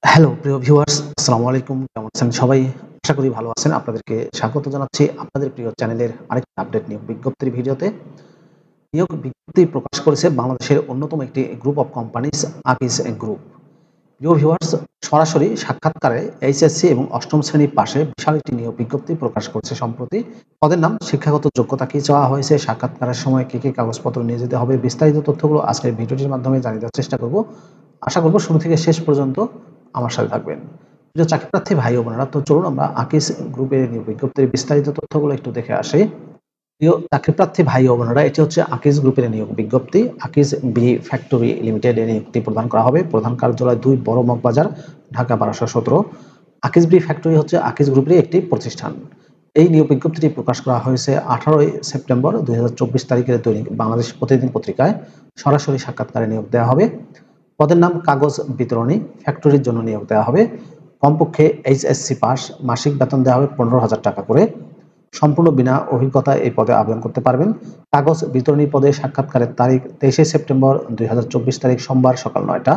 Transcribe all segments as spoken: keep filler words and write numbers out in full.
Hello প্রিয় viewers, আসসালামু আলাইকুম। কেমন আছেন সবাই? আশা করি ভালো আছেন। আপনাদেরকে স্বাগত জানাচ্ছি আপনাদের প্রিয় চ্যানেলের আরেকটি আপডেট নিয়োগ বিজ্ঞপ্তির ভিডিওতে। নিয়োগ বিজ্ঞপ্তি প্রকাশ করেছে বাংলাদেশের অন্যতম একটি group of companies Akij group. প্রিয় ভিউয়ার্স, সরাসরি সাক্ষাৎকারে এইচএসসি এবং অষ্টম শ্রেণী পাশে বিশাল একটি নিয়োগ বিজ্ঞপ্তি প্রকাশ করেছে সম্প্রতি। পদের নাম, শিক্ষাগত যোগ্যতা কি চাওয়া হয়েছে, সাক্ষাৎকারের সময় কী কী কাগজপত্র নিয়ে যেতে হবে, বিস্তারিত তথ্যগুলো আজকের ভিডিওটির মাধ্যমে জানিয়ে দেওয়ার চেষ্টা করব। আশা করব শুরু থেকে শেষ পর্যন্ত আমার সাথে থাকবেন। প্রিয় চাকরিপ্রার্থী ভাই ও বোনেরা, তো চলুন আমরা আকিজ গ্রুপের নিয়োগ বিজ্ঞপ্তির বিস্তারিত তথ্যগুলো একটু দেখে আসি। প্রিয় চাকরিপ্রার্থী ভাই ও বোনেরা, এটি হচ্ছে আকিজ গ্রুপের নিয়োগ বিজ্ঞপ্তি। আকিজ বি ফ্যাক্টরি লিমিটেড এর নিয়োগটি প্রদান করা হবে। প্রধান কার্যালয় দুই বড় মগবাজার, ঢাকা বারোশো সতেরো। আকিজ বি ফ্যাক্টরি হচ্ছে আকিজ গ্রুপের একটি প্রতিষ্ঠান। এই নিয়োগ বিজ্ঞপ্তিটি প্রকাশ করা হয়েছে আঠারোই সেপ্টেম্বর দুই হাজার চব্বিশ তারিখের দৈনিক বাংলাদেশ প্রতিদিন পত্রিকায়। সরাসরি সাক্ষাৎকারে নিয়োগ দেওয়া হবে। পদের নাম কাগজ বিতরণী, ফ্যাক্টরির জন্য নিয়োগ দেওয়া হবে। কমপক্ষে এইচএসসি পাস, মাসিক বেতন দেওয়া হবে পনেরো হাজার টাকা করে। সম্পূর্ণ বিনা অভিজ্ঞতায় এই পদে আবেদন করতে পারবেন। কাগজ বিতরণী পদে সাক্ষাৎকারের তারিখ তেইশে সেপ্টেম্বর দুই হাজার চব্বিশ তারিখ সোমবার সকাল নয়টা।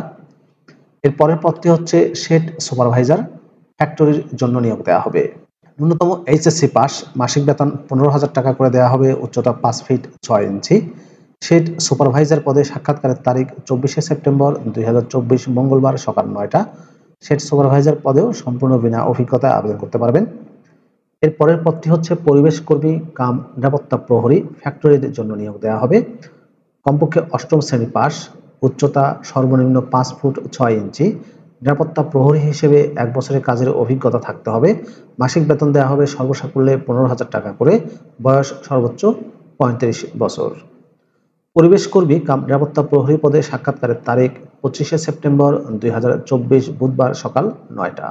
এর পরের পদটি হচ্ছে শেড সুপারভাইজার, ফ্যাক্টরির জন্য নিয়োগ দেওয়া হবে। ন্যূনতম এইচএসসি পাস, মাসিক বেতন পনেরো হাজার টাকা করে দেওয়া হবে, উচ্চতা পাঁচ ফিট ছয় ইঞ্চি। শেড সুপারভাইজার পদে সাক্ষাৎকারের তারিখ চব্বিশে সেপ্টেম্বর দুই হাজার চব্বিশ মঙ্গলবার সকাল নয়টা। শেড সুপারভাইজার পদেও সম্পূর্ণ বিনা অভিজ্ঞতায় আবেদন করতে পারবেন। এর পরের পদটি হচ্ছে পরিবেশ কর্মী কাম নিরাপত্তা প্রহরী, ফ্যাক্টরির জন্য নিয়োগ দেওয়া হবে। কমপক্ষে অষ্টম শ্রেণী পাস, উচ্চতা সর্বনিম্ন পাঁচ ফুট ছয় ইঞ্চি। নিরাপত্তা প্রহরী হিসেবে এক বছরের কাজের অভিজ্ঞতা থাকতে হবে। মাসিক বেতন দেওয়া হবে সর্বসাকুল্যে পনেরো হাজার টাকা করে, বয়স সর্বোচ্চ পঁয়ত্রিশ বছর। পরিবেশ কর্মী কাম নিরাপত্তা প্রহরী পদে সাক্ষাৎকারের তারিখ পঁচিশে সেপ্টেম্বর দুই হাজার চব্বিশ বুধবার সকাল নয়টা।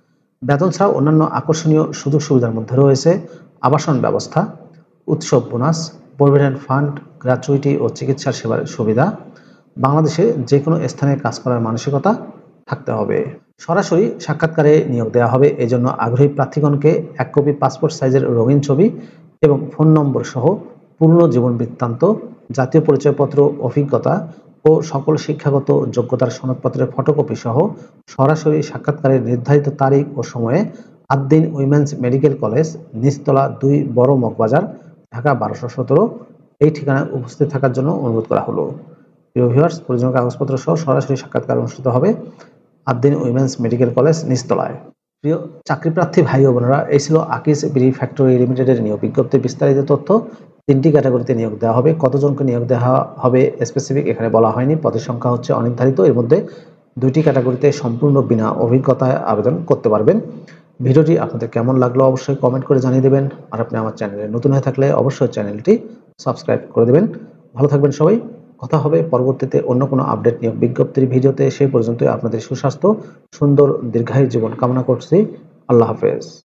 বেতন ছাড়াও অন্যান্য আকর্ষণীয় সুযোগ সুবিধার মধ্যে রয়েছে আবাসন ব্যবস্থা, উৎসব বোনাস, প্রভিডেন্ট ফান্ড, গ্র্যাচুইটি ও চিকিৎসা সেবার সুবিধা। বাংলাদেশে যে কোনো স্থানে কাজ করার মানসিকতা থাকতে হবে। সরাসরি সাক্ষাৎকারে নিয়োগ দেওয়া হবে। এজন্য আগ্রহী প্রার্থীগণকে এক কপি পাসপোর্ট সাইজের রঙিন ছবি এবং ফোন নম্বর সহ পূর্ণ জীবন বৃত্তান্ত, জাতীয় পরিচয়পত্র, অভিজ্ঞতা ও সকল শিক্ষাগত যোগ্যতার সনদপত্রের ফটোকপি সহ সরাসরি সাক্ষাৎকারের নির্ধারিত তারিখ ও সময়ে আদ্দিন উইমেন্স মেডিকেল কলেজ, নিচতলা দুই বড় মগবাজার, ঢাকা বারোশো সতেরো এই ঠিকানায় উপস্থিত থাকার জন্য অনুরোধ করা হলো। প্রিয় ভিউয়ার্স, প্রয়োজনীয় কাগজপত্র সহ সরাসরি সাক্ষাৎকার অনুষ্ঠিত হবে আদ্দিন উইমেন্স মেডিকেল কলেজ, নিচতলায়। প্রিয় চাকরিপ্রার্থী ভাই ও বোনেরা, এই ছিল আকিজ বিডি ফ্যাক্টরি লিমিটেডের নিয়োগ বিজ্ঞপ্তির বিস্তারিত তথ্য। তিনটি ক্যাটাগরিতে নিয়োগ দেওয়া হবে। কতজনকে নিয়োগ দেওয়া হবে স্পেসিফিক এখানে বলা হয়নি। পদের সংখ্যা হচ্ছে অনির্ধারিত। এর মধ্যে দুইটি ক্যাটাগরিতে সম্পূর্ণ বিনা অভিজ্ঞতায় আবেদন করতে পারবেন। ভিডিওটি আপনাদের কেমন লাগলো অবশ্যই কমেন্ট করে জানিয়ে দেবেন। আর আপনি আমার চ্যানেলে নতুন হয়ে থাকলে অবশ্যই চ্যানেলটি সাবস্ক্রাইব করে দেবেন। ভালো থাকবেন সবাই। কথা হবে পরবর্তীতে অন্য কোনো আপডেট নিয়োগ বিজ্ঞপ্তির ভিডিওতে। সেই পর্যন্ত আপনাদের সুস্বাস্থ্য, সুন্দর দীর্ঘায়ু জীবন কামনা করছি। আল্লাহ হাফেজ।